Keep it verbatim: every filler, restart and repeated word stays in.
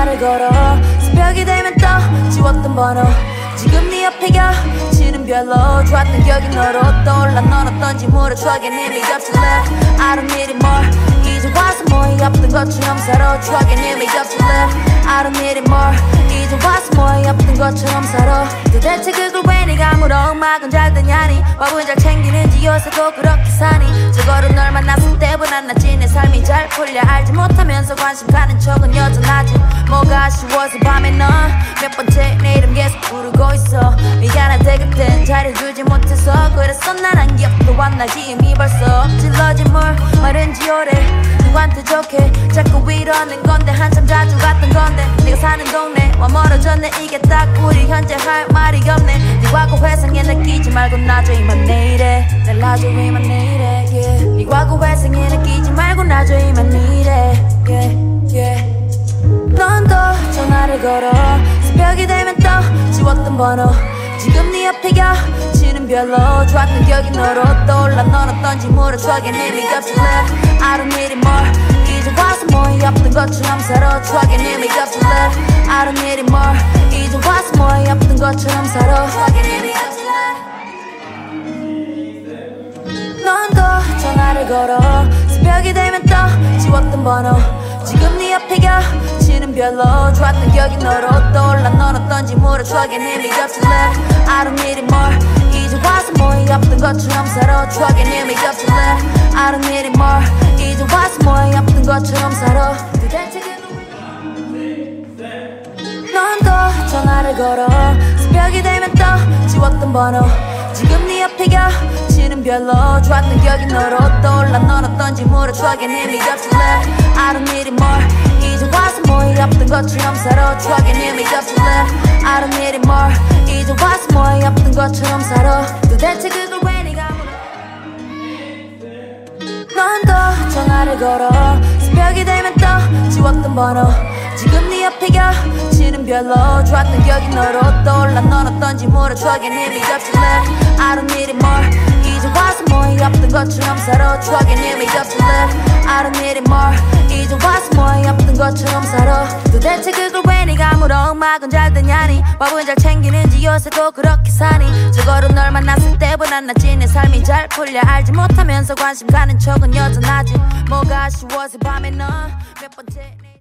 전화를 걸어 새벽이 되면 또 지웠던 번호 지금 네 옆에 겹치는 별로 좋았던 기억이 너로 떠올라 넌 어떤지 물어 추억에 님이 겹칠래 I don't need it more 이제 와서 뭐해 없던 것처럼 살아 추억에 님이 겹칠래 I don't need it more 이제 와서 뭐해 없던 것처럼 살아 도대체 그걸 왜 네가 물어 음악은 잘 듣냐니 밥은 잘 챙기는지 요새도 그렇게 사니 저거로 널 만났을 때보다 낫지 내 삶이 잘 풀려 알지 못하면서 관심 가는 척은 여전하지 뭐가 아쉬워서 밤에 넌 몇 번째 내 이름 계속 부르고 있어 미안하대 그땐 잘해주지 못해서 그래서 난 안 기억도 안 나지 이미 벌써 찔러진 물 마른지 오래 누구한테 좋게 자꾸 이러는 건데 한참 자주 갔던 건데 내가 사는 동네와 멀어졌네 이게 딱 우리 현재 할 말이 없네 네 과거 회상에 느끼지 말고 놔줘 이만 내일에 날 놔줘 이만 내일에 yeah. 네 과거 회상에 느끼지 말고 놔줘 이만 내일에 yeah, yeah. 넌 또 전화를 걸어 새벽이 되면 또 지웠던 번호 지금 네 옆에 겹치는 별로 좋았던 기억이 너로 떠올라 넌 어떤지 물어 추억에 님이 겹칠래 I don't need it more 이제 와서 뭐해 없던 것처럼 살아 추억에 님이 겹칠래 I don't need it more 이제 와서 뭐해 없던 것처럼 살아 추억에 님이 겹칠래 넌 또 전화를 걸어 새벽이 되면 또 지웠던 번호 지금 네 옆에 겹치는 별로 좋았던 기억이 너로 떠올라 넌 어떤지 물어 추억에 님이 겹칠래 I don't need it more 이제 와서 뭐해 없던 것처럼 살아 추억에 님이 겹칠래 I don't need it more 이제 와서 뭐해 없던 것처럼 살아 도대체 넌 또 전화를 걸어 새벽이 되면 또 지웠던 번호 지금 네 옆에 겹치는 별로 좋았던 기억이 너로 떠올라 넌 어떤지 물어 추억에 님이 겹칠래 I don't need it more 이제 와서 뭐해 없던 것처럼 살아 추억에 님이 겹칠래 I don't need it more 이제 와서 뭐해 없던 것처럼 살아 도대체 그걸 왜 네가 물어 넌 또 전화를 걸어 새벽이 되면 또 지웠던 번호 지금 네 옆에 겹치는 별로 좋았던 기억이 너로 떠올라 넌 어떤지 물어 추억에 님이 겹칠래 I don't need it more 이제 와서 뭐해 없던 것처럼 살아 추억에 님이 겹칠래 I don't need it more 이제 와서 뭐해 없던 것처럼 살아 도대체 그걸 왜 네가 물어 음악은 잘 듣냐니 밥은 잘 챙기는지 요새도 그렇게 사니 저거로 널 만났을 때보다 낫지 내 삶이 잘 풀려 알지 못하면서 관심 가는 척은 여전하지 뭐가 아쉬워서 밤에 넌 몇 번째